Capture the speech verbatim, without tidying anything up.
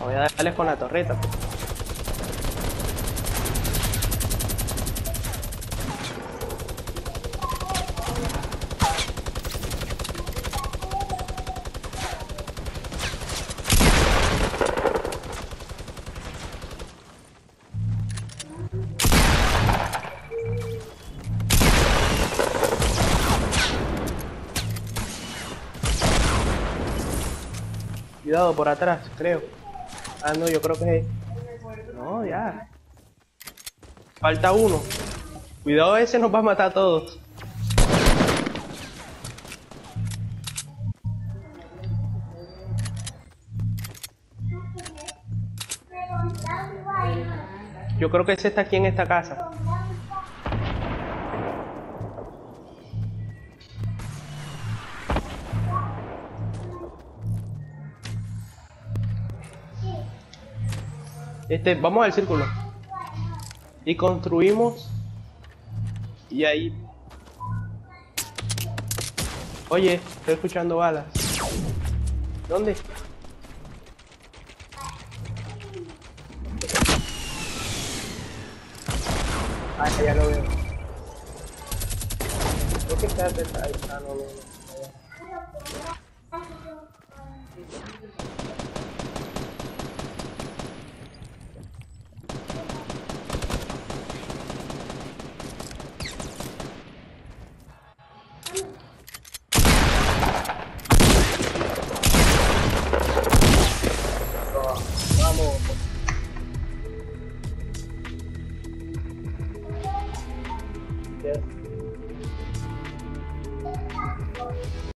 Voy a darle con la torreta, pues. Cuidado por atrás, creo. Ah, no, yo creo que es... No, ya. Falta uno. Cuidado, ese nos va a matar a todos. Yo creo que ese está aquí en esta casa. Este, vamos al círculo. Y construimos. Y ahí. Oye, estoy escuchando balas. ¿Dónde? Ah, ya lo veo. Creo que está, ahí está, no lo veo.